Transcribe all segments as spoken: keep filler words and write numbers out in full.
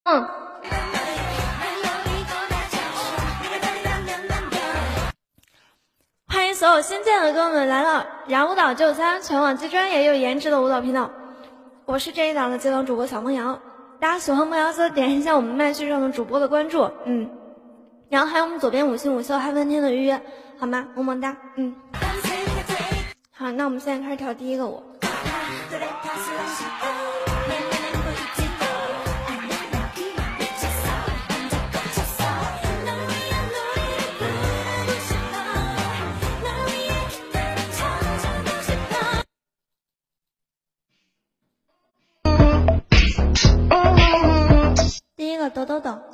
嗯。欢迎所有新进的哥们来到燃舞蹈九三，全网最专业又颜值的舞蹈频道。我是这一档的接档主播小梦瑶，大家喜欢梦瑶则点一下我们麦序上的主播的关注，嗯，然后还有我们左边五星五秀嗨翻天的预约，好吗？么么哒，嗯。好，那我们现在开始跳第一个舞。第一个抖抖抖。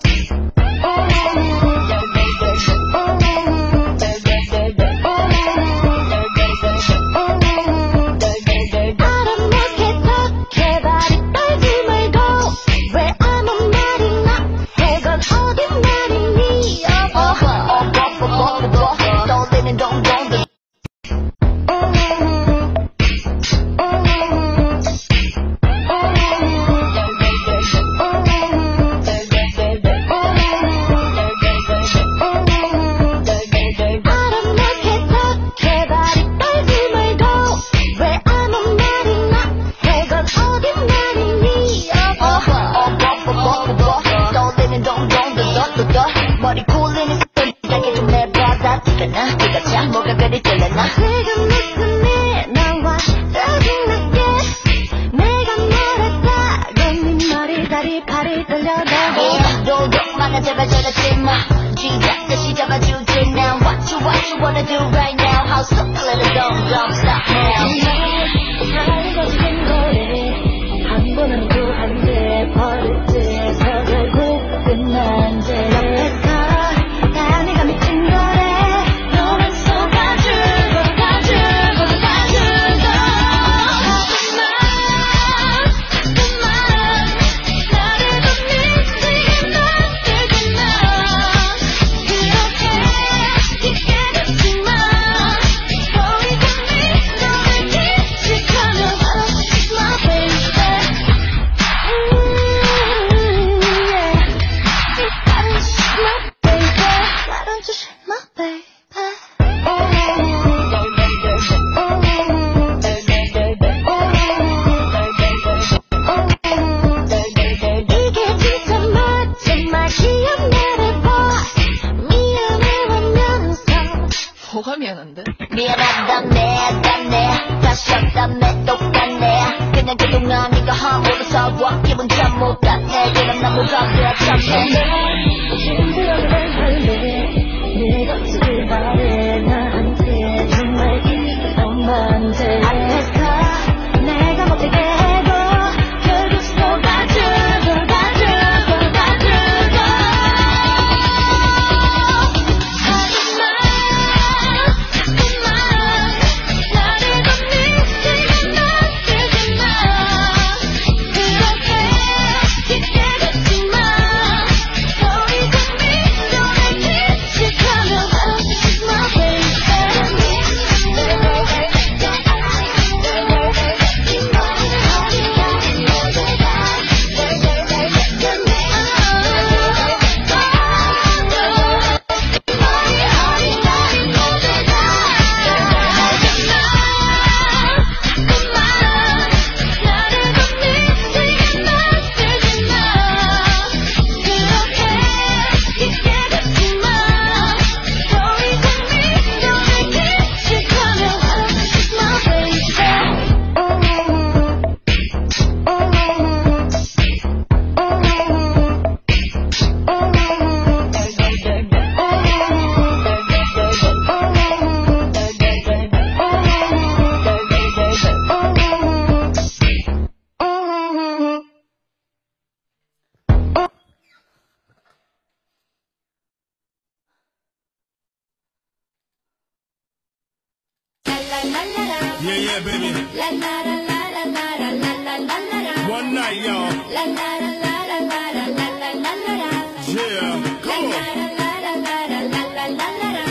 Yeah, yeah, baby. La la la la la la la la la la la. One night, y'all. La la la la la la la la la la la la. Yeah, come La on. la la la la la la la la la la.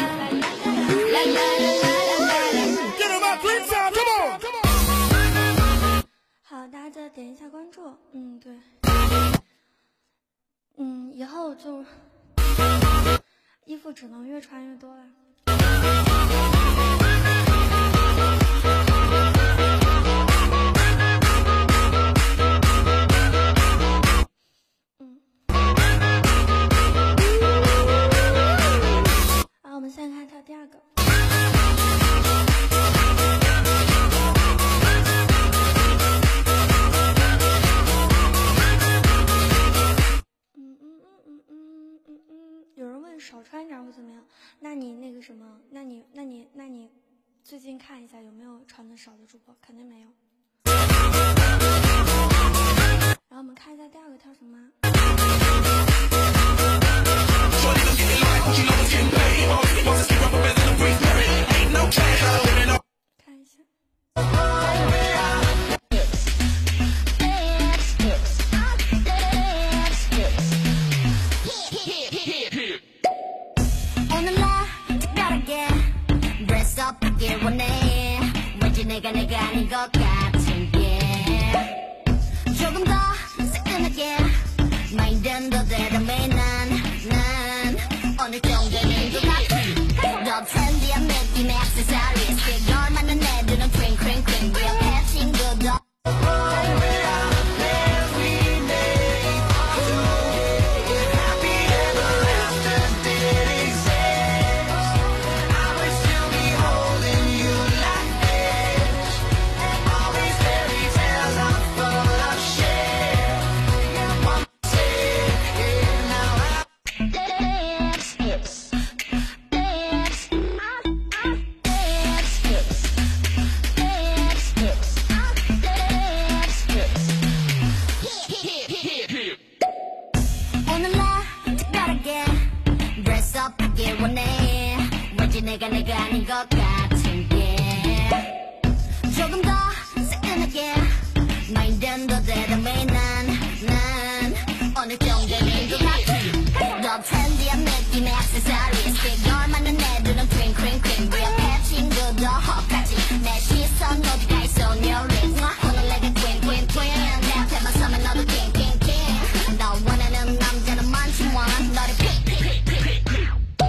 La la la la la la la. Get him out three times, come on, come on. 好，大家记得点一下关注。嗯，对。 后就衣服只能越穿越多了。嗯。好，我们现在看跳第二个。少穿点会怎么样？那你那个什么？那你那你那你最近看一下有没有穿的少的主播？肯定没有。然后我们看一下第二个跳什么？看一下。원해 왠지 내가 내가 아닌 것 같은 게 조금 더 새끈하게 마인드는 더 대담해 난, 난 어느 정도는 것 같아 더 트렌디한 느낌의 액세서리즈 그걸 맞는 애들은 크링 크링 크링 리얼해 친구도 내가 내가 아닌 것 같은 게 조금 더 새끈하게 마인드는 더 대담해 난, 난 어느 정도는 것 같아 더 트렌디한 느낌의 액세서리즈 그걸 맞는 애들은 크링 크링 크링 리얼해 친구도 헛같이 내 시선 어디가 있어 your lips 오늘 내가 queen queen queen 내 앞에만 서면 너도 king king king 너 원하는 남자는 많지만 너를 pick pick pick pick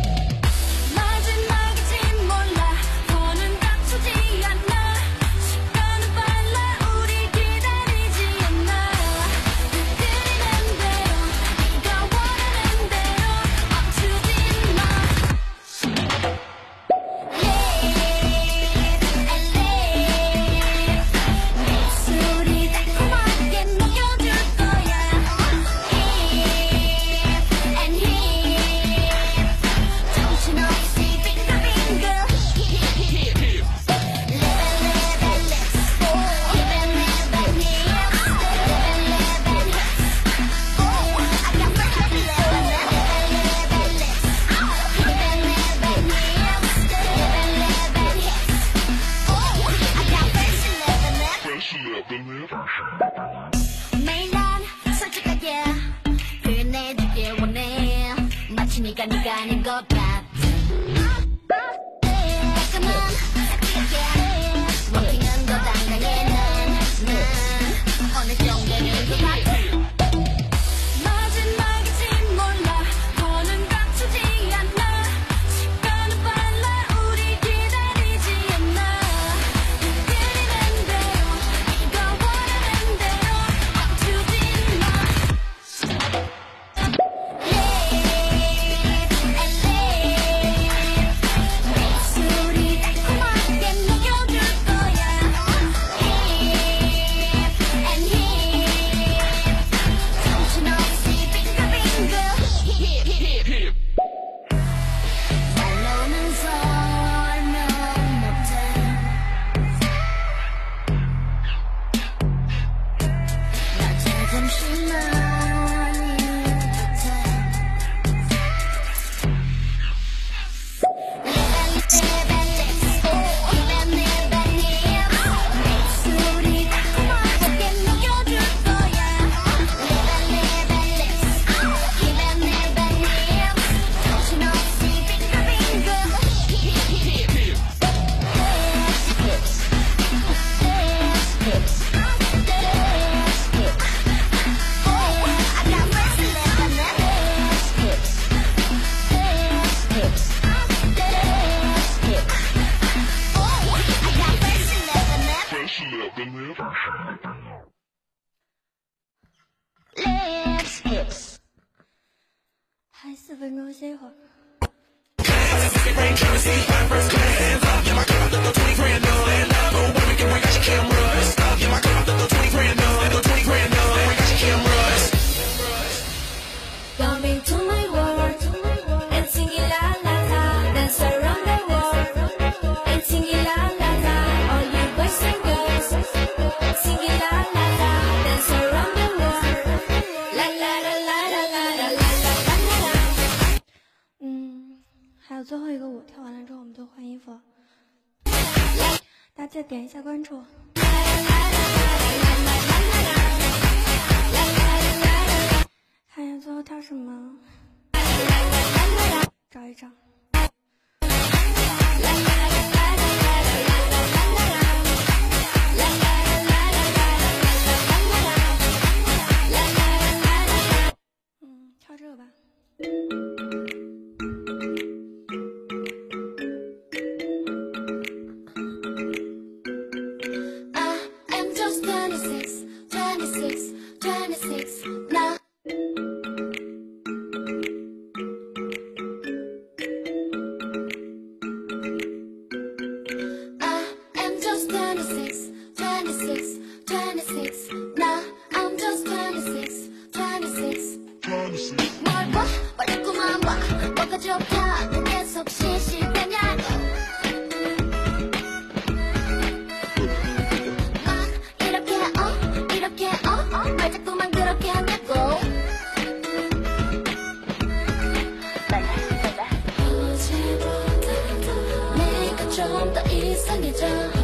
매일 난 솔직하게 표현해주길 원해 마치 네가 네가 아닌 것 같아 가끔은 섹시하게 워킹은 더 당당해 난, 난 어느 정도는 것 같아 마지막인지 몰라 더는 다투지 않아 시간은 빨라 우리 기다리지 않아 그리는 대로 네가 원하는 대로 멈추지 마 Live and live 四分钟，歇一会儿。 Coming to my world and singing la la la, dance around the world and singing la la la. All you boys and girls singing la la la, dance around the world. La la la la la la la la la la la. 嗯，还有最后一个舞，跳完了之后我们就换衣服。大家记得点一下关注。看一下最后跳什么，找一找。嗯，跳这个吧。 I am just twenty-six, twenty-six, twenty-six now. I am just twenty-six, twenty-six, twenty-six now. I'm just twenty-six, twenty-six. 뭘 봐? 뭘 자꾸만 봐. 뭐가 좋다고 계속 시시하냐고. 막 이렇게 어 이렇게 어 말 자꾸만 그렇게 하냐고. 어제보다 내가 좀 더 이상해져.